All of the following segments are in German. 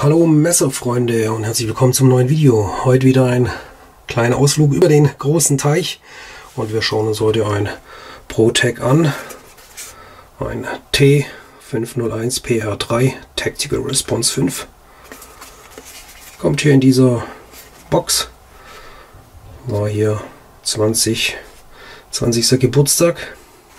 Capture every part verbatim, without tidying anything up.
Hallo Messerfreunde und herzlich willkommen zum neuen Video. Heute wieder ein kleiner Ausflug über den großen Teich und wir schauen uns heute ein ProTac an. Ein T fünf null eins P R drei Tactical Response fünf. Kommt hier in dieser Box. War hier zwanzig, zwanzigster Geburtstag.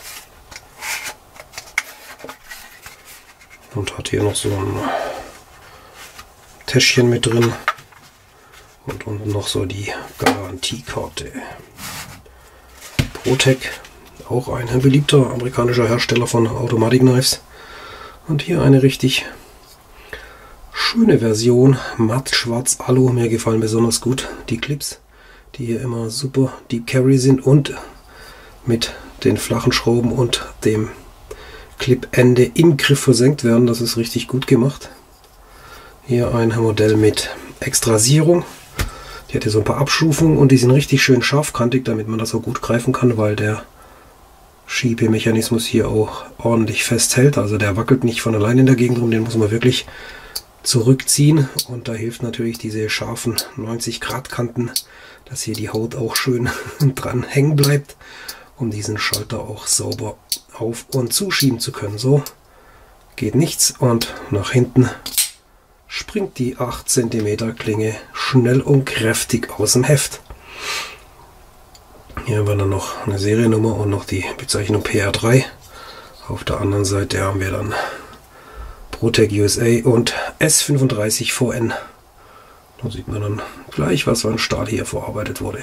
Und hat hier noch so ein Täschchen mit drin und unten noch so die Garantiekarte. ProTac, auch ein beliebter amerikanischer Hersteller von Automatic Knives. Und hier eine richtig schöne Version, matt schwarz Alu. Mir gefallen besonders gut die Clips, die hier immer super Deep Carry sind und mit den flachen Schrauben und dem Clipende im Griff versenkt werden. Das ist richtig gut gemacht. Hier ein Modell mit Extrasierung. Die hat hier so ein paar Abstufungen und die sind richtig schön scharfkantig, damit man das auch gut greifen kann, weil der Schiebemechanismus hier auch ordentlich festhält. Also der wackelt nicht von allein in der Gegend rum, den muss man wirklich zurückziehen. Und da hilft natürlich diese scharfen neunzig Grad Kanten, dass hier die Haut auch schön dran hängen bleibt, um diesen Schalter auch sauber auf- und zuschieben zu können. So geht nichts und nach hinten springt die acht Zentimeter Klinge schnell und kräftig aus dem Heft. Hier haben wir dann noch eine Seriennummer und noch die Bezeichnung P R drei. Auf der anderen Seite haben wir dann ProTac U S A und S fünfunddreißig V N. Da sieht man dann gleich, was für ein Stahl hier verarbeitet wurde.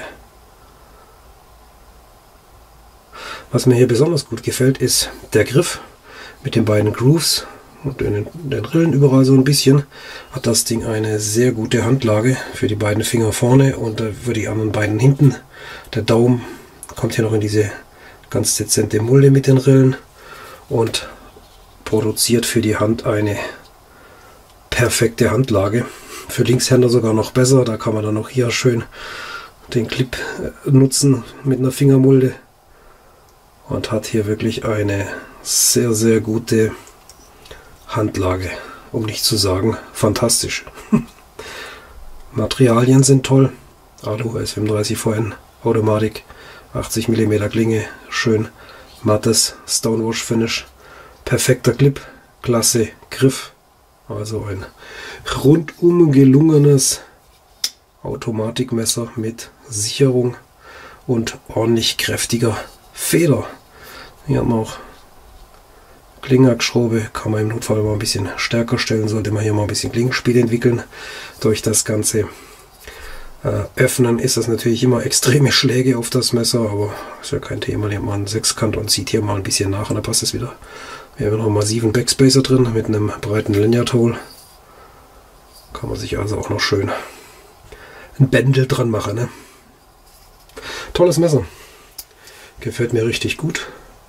Was mir hier besonders gut gefällt, ist der Griff mit den beiden Grooves und in den Rillen überall so ein bisschen. Hat das Ding eine sehr gute Handlage für die beiden Finger vorne und für die anderen beiden hinten. Der Daumen kommt hier noch in diese ganz dezente Mulde mit den Rillen und produziert für die Hand eine perfekte Handlage. Für Linkshänder sogar noch besser. Da kann man dann auch hier schön den Clip nutzen mit einer Fingermulde. Und hat hier wirklich eine sehr, sehr gute Handlage, um nicht zu sagen fantastisch. Materialien sind toll. Alu S fünfunddreißig V N, Automatik, achtzig Millimeter Klinge, schön mattes Stonewash Finish, perfekter Clip, klasse Griff. Also ein rundum gelungenes Automatikmesser mit Sicherung und ordentlich kräftiger Feder. Hier haben wir auch Klingenschraube, kann man im Notfall mal ein bisschen stärker stellen, sollte man hier mal ein bisschen Klingenspiel entwickeln. Durch das ganze äh, Öffnen ist das natürlich immer extreme Schläge auf das Messer, aber ist ja kein Thema. Hier hat man einen Sechskant und zieht hier mal ein bisschen nach und dann passt es wieder. Wir haben noch einen massiven Backspacer drin mit einem breiten Lanyard Hole. Kann man sich also auch noch schön ein Bändel dran machen. Ne? Tolles Messer. Gefällt mir richtig gut.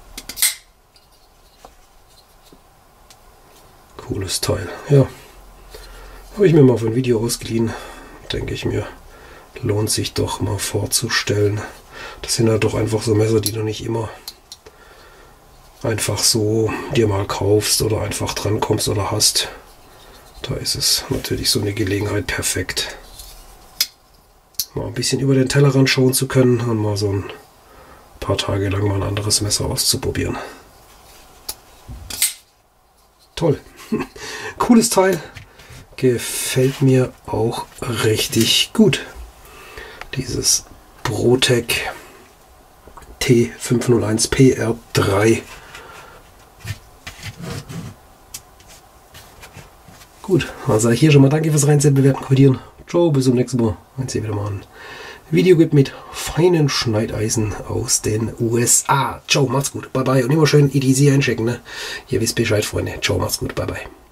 Cooles Teil. Ja, habe ich mir mal für ein Video ausgeliehen. Denke ich mir, lohnt sich doch mal vorzustellen. Das sind halt doch einfach so Messer, die du nicht immer einfach so dir mal kaufst oder einfach dran kommst oder hast. Da ist es natürlich so eine Gelegenheit perfekt, mal ein bisschen über den Tellerrand schauen zu können und mal so ein paar Tage lang mal ein anderes Messer auszuprobieren. Toll. Cooles Teil. Gefällt mir auch richtig gut. Dieses ProTac T fünf null eins P R drei. Gut, dann sage ich hier schon mal danke fürs Reinsehen, bewerten, kommentieren. Ciao, bis zum nächsten Mal. Wenn es hier wieder mal ein Video gibt mit feinen Schneideisen aus den U S A. Ciao, macht's gut, bye bye und immer schön E T C einchecken, ne? Ihr wisst Bescheid, Freunde. Ciao, macht's gut, bye bye.